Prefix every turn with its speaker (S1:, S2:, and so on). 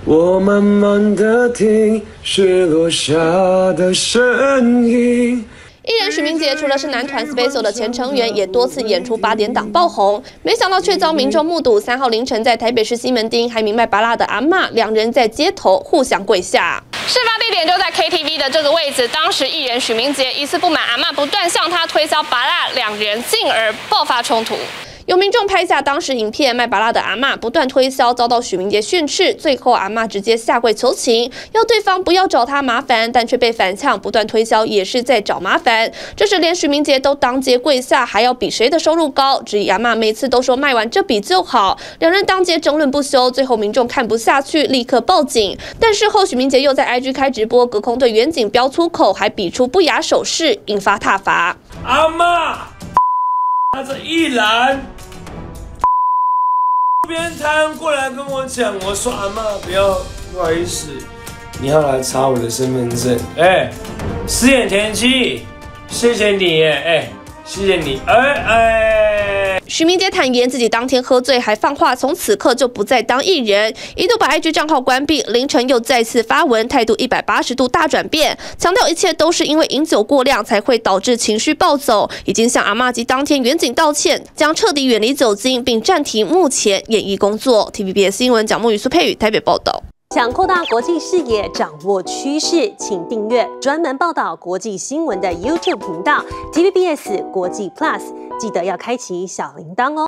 S1: 我慢慢的听雪落下的声音。
S2: 艺人许明杰除了是男团 SPECIAL 的前成员，也多次演出8点档爆红，没想到却遭民众目睹3号凌晨在台北市西门町还明卖芭乐的阿嬷，两人在街头互相跪下。事发地点就在 KTV 的这个位置，当时艺人许明杰疑似不满阿嬷不断向他推销芭乐，两人进而爆发冲突。有民众拍下当时影片，卖芭乐的阿嬷不断推销，遭到许明杰训斥，最后阿嬷直接下跪求情，要对方不要找他麻烦，但却被反呛，不断推销也是在找麻烦。这时连许明杰都当街跪下，还要比谁的收入高，质疑阿嬷每次都说卖完这笔就好，两人当街争论不休，最后民众看不下去，立刻报警。但事后许明杰又在 IG 开直播，隔空对远景飙粗口，还比出不雅手势，引发挞伐。
S1: 阿嬷，他这一拦。路边摊过来跟我讲，我说阿嬷不好意思，你要来查我的身份证。4眼田七，谢谢你谢谢你。
S2: 许明杰坦言自己当天喝醉，还放话从此刻就不再当艺人，一度把 IG 账号关闭，凌晨又再次发文，态度180度大转变，强调一切都是因为饮酒过量才会导致情绪暴走，已经向阿嬷及当天远景道歉，将彻底远离酒精，并暂停目前演艺工作。TVBS 新闻蒋木宇、苏佩宇台北报道。
S3: 想扩大国际视野，掌握趋势，请订阅专门报道国际新闻的 YouTube 频道 TVBS 国际 Plus， 记得要开启小铃铛哦。